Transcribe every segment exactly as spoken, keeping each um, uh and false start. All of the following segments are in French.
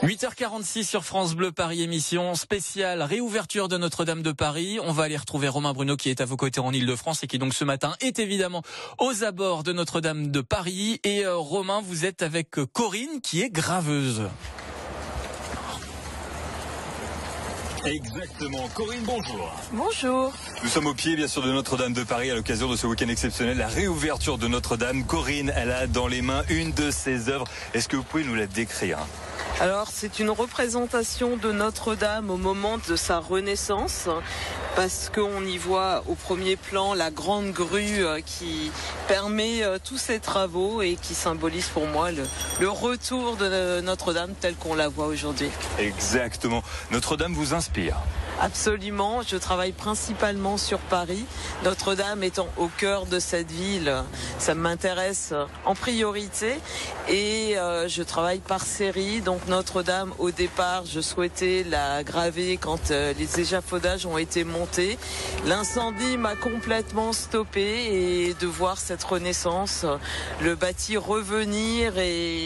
huit heures quarante-six sur France Bleu Paris, émission spéciale réouverture de Notre-Dame de Paris. On va aller retrouver Romain Bruno qui est à vos côtés en Ile-de-France et qui donc ce matin est évidemment aux abords de Notre-Dame de Paris. Et euh, Romain, vous êtes avec Corinne qui est graveuse. Exactement. Corinne, bonjour. Bonjour. Nous sommes au pied, bien sûr, de Notre-Dame de Paris à l'occasion de ce week-end exceptionnel, la réouverture de Notre-Dame. Corinne, elle a dans les mains une de ses œuvres. Est-ce que vous pouvez nous la décrire ? Alors, c'est une représentation de Notre-Dame au moment de sa renaissance, parce qu'on y voit au premier plan la grande grue qui permet tous ces travaux et qui symbolise pour moi le, le retour de Notre-Dame telle qu'on la voit aujourd'hui. Exactement. Notre-Dame vous inspire ? Absolument, je travaille principalement sur Paris. Notre-Dame étant au cœur de cette ville, ça m'intéresse en priorité et euh, je travaille par série. Donc Notre-Dame, au départ, je souhaitais la graver quand euh, les échafaudages ont été montés. L'incendie m'a complètement stoppé et de voir cette renaissance, le bâti revenir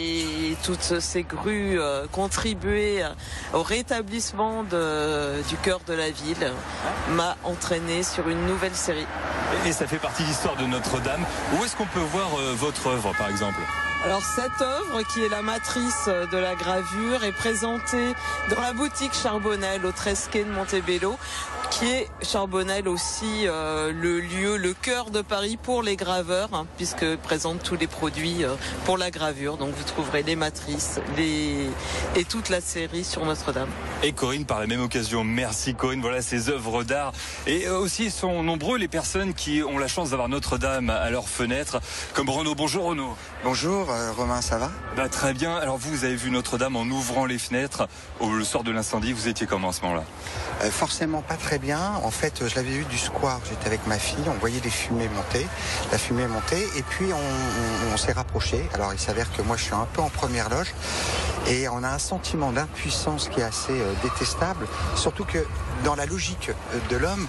et toutes ces grues euh, contribuer au rétablissement de, du cœur de la ville m'a entraîné sur une nouvelle série. Et ça fait partie de l'histoire de Notre-Dame. Où est-ce qu'on peut voir euh, votre œuvre, par exemple ? Alors cette œuvre, qui est la matrice de la gravure, est présentée dans la boutique Charbonnel au treize quai de Montebello, qui est Charbonnel aussi euh, le lieu, le cœur de Paris pour les graveurs, hein, puisque présente tous les produits euh, pour la gravure. Donc vous trouverez les matrices les... et toute la série sur Notre-Dame. Et Corinne, par la même occasion, merci Corinne, voilà ces œuvres d'art. Et aussi sont nombreux les personnes qui ont la chance d'avoir Notre-Dame à leur fenêtre, comme Renaud. Bonjour Renaud. Bonjour euh, Romain, ça va ? Bah, très bien. Alors vous, vous avez vu Notre-Dame en ouvrant les fenêtres au le soir de l'incendie. Vous étiez comment à ce moment-là ? euh, Forcément pas très bien. En fait, je l'avais vu du square. J'étais avec ma fille. On voyait les fumées monter. La fumée montait. Et puis on, on, on s'est rapproché. Alors il s'avère que moi je suis un peu en première loge. Et on a un sentiment d'impuissance qui est assez euh, détestable. Surtout que dans la logique de l'homme,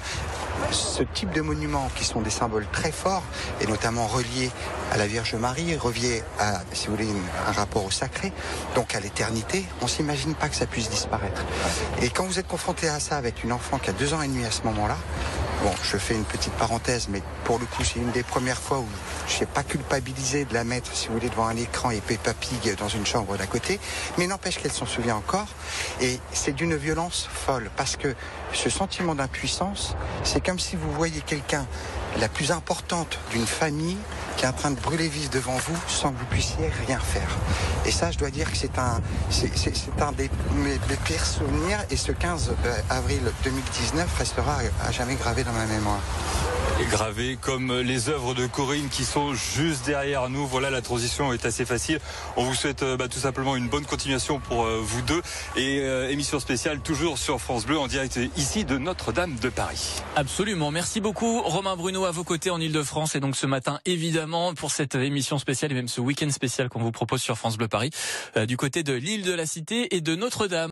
ce type de monuments qui sont des symboles très forts et notamment reliés à la Vierge Marie, reliés à, si vous voulez, un rapport au sacré, donc à l'éternité, on s'imagine pas que ça puisse disparaître. Et quand vous êtes confronté à ça avec une enfant qui a deux ans et demi à ce moment-là, bon, je fais une petite parenthèse, mais pour le coup, c'est une des premières fois où je n'ai pas culpabilisé de la mettre, si vous voulez, devant un écran et Peppa Pig dans une chambre d'à côté, mais n'empêche qu'elle s'en souvient encore. Et c'est d'une violence folle, parce que ce sentiment d'impuissance, c'est comme si vous voyez quelqu'un, la plus importante d'une famille, qui est en train de brûler vif devant vous sans que vous puissiez rien faire. Et ça, je dois dire que c'est un, c'est, c'est, c'est un des mes, mes pires souvenirs. Et ce quinze avril deux mille dix-neuf restera à jamais gravé dans ma mémoire. Et gravé comme les œuvres de Corinne qui sont juste derrière nous. Voilà, la transition est assez facile. On vous souhaite bah, tout simplement une bonne continuation pour euh, vous deux. Et euh, émission spéciale toujours sur France Bleu en direct ici de Notre-Dame de Paris. Absolument. Merci beaucoup Romain Bruno à vos côtés en Ile-de-France. Et donc ce matin, évidemment, pour cette émission spéciale et même ce week-end spécial qu'on vous propose sur France Bleu Paris, euh, du côté de l'île de la Cité et de Notre-Dame.